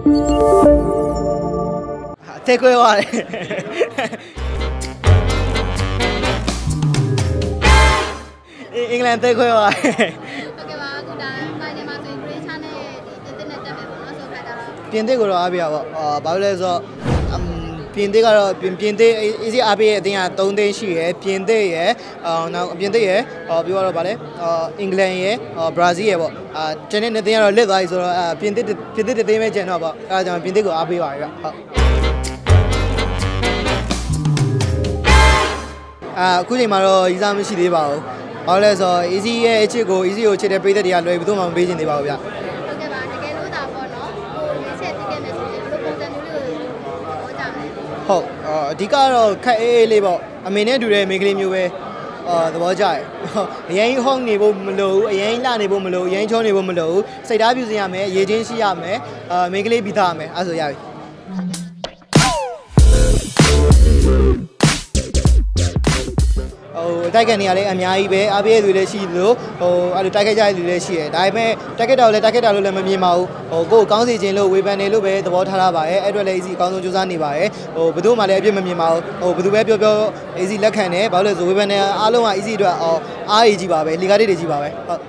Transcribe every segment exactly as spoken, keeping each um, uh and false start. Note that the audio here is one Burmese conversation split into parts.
Take away what? England take away what? Piende ko ro abi ba ba le so piende ka ro piende easy abi အတင်းက three သိန်းရှိရယ် piende ရယ်နောက် piende ရယ်ပြောတော့ဗာလဲ England ရယ် Brazil ရယ်ပေါ့အာကျန်တဲ့နှစ်သိန်းကတော့လစ်သွားပြီဆိုတော့ piende piende တစ်သိန်းပဲကျန်တော့ပေါ့အဲဒါကြောင့် piende ကိုအားပေးပါဗျဟုတ်အာအခုချိန်မှာတော့ရီးစားမရှိသေးပါဘူးဘာလို့လဲဆိုတော့ easy ရဲ့အချစ်ကို easy ကိုချစ်တဲ့ပြည်သက်တွေကလွယ်ပြီးတော့မှမပေးချင်သေးပါဘူးဗျဟုတ်အဓိကတော့ခက်အေးအေးလေးပေါ့အမေနဲ့တူတဲ့မိန်းကလေးမျိုးပဲအာသဘောကျတယ်အရင်ဟောင်းနေဖို့မလိုဘူးအရင်လှနေဖို့မလိုဘူးအရင်ချောနေဖို့မလိုဘူးစိတ်ဓာတ်ပြူစင်ရမယ်ရေချင်းရှိရမယ်အာမိန်းကလေးပြီးသားရမယ်အဲ့ဆိုရပြီဟိုတိုက်ကန်နေရလဲအများကြီးပဲအားပေးရသူလည်းရှိလို့ဟိုအဲ့လိုတိုက်ခိုက်ကြရသူလည်းရှိတယ်ဒါပေမဲ့တိုက်ခိုက်တာလည်းတိုက်ခိုက်တာလို့လည်းမမြင်ပါဘူးဟိုကိုယ်ကောင်းစီခြင်းလို့ဝေဖန်နေလို့ပဲသဘောထားရပါရဲ့အဲ့အတွက်လည်း easy အကောင်းဆုံးကြိုးစားနေပါရဲ့ဟိုဘယ်သူမှလည်းအပြစ်မမြင်ပါဘူးဟိုဘယ်သူပဲပြောပြော easy လက်ခံတယ်ဘာလို့လဲဆိုဝေဖန်နေအားလုံးက easy အတွက်အားအေးကြီးပါပဲလီဂါတိတွေကြီးပါပဲဟုတ်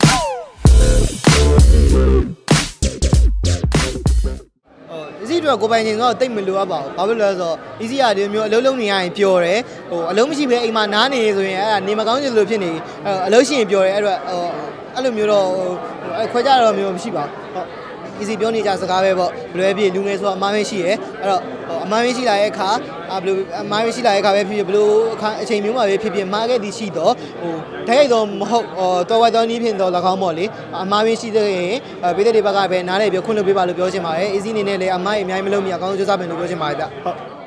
easy တို့ကိုပိုင်ခြင်းတော့တိတ်မလိုအပ်ပါဘူးဘာဖြစ်လို့လဲဆိုတော့ easy ကဒီမျိုးအလုံးလုံးနေရရင်ပျော်တယ်ဟိုအလုံးမရှိဘဲအိမ်မှာနားနေဆိုရင်အဲ့ဒါနေမကောင်းချင်လို့ဖြစ်နေအလုံးရှိရင်ပျော်တယ်အဲ့တော့အဲ့လိုမျိုးတော့ခွဲကြတော့မျိုးမရှိပါဘူးဟုတ် easy ပြောနေကြစကားပဲပေါ့ဘယ်လိုဖြစ်လူငယ်ဆိုတော့အမားမရှိရယ်အဲ့တော့အမားမရှိလာတဲ့အခါဘယ်လိုအမားမရှိလာတဲ့အခါပဲဖြစ်ဖြစ်ဘယ်လိုအခါအချိန်မျိုးမှာပဲဖြစ်ဖြစ်မှားခဲ့သည်ရှိတော့ဟိုတိုက်ရိုက်တော့မဟုတ်တော်ဝိုက်တော်နည်းဖြစ်တော့၎င်းပေါ့လေအမားမရှိတဲ့ရင်ပြည်သက်တွေဘက်ကပဲနားလေပြောခွင့်လုပ်ပေးပါလို့ပြောချင်ပါတယ် easy အနေနဲ့လည်းအမားအများကြီးမလုပ်မိအောင်အကောင်းဆုံးကြိုးစားမယ်လို့ပြောချင်ပါတယ်ဗျဟုတ်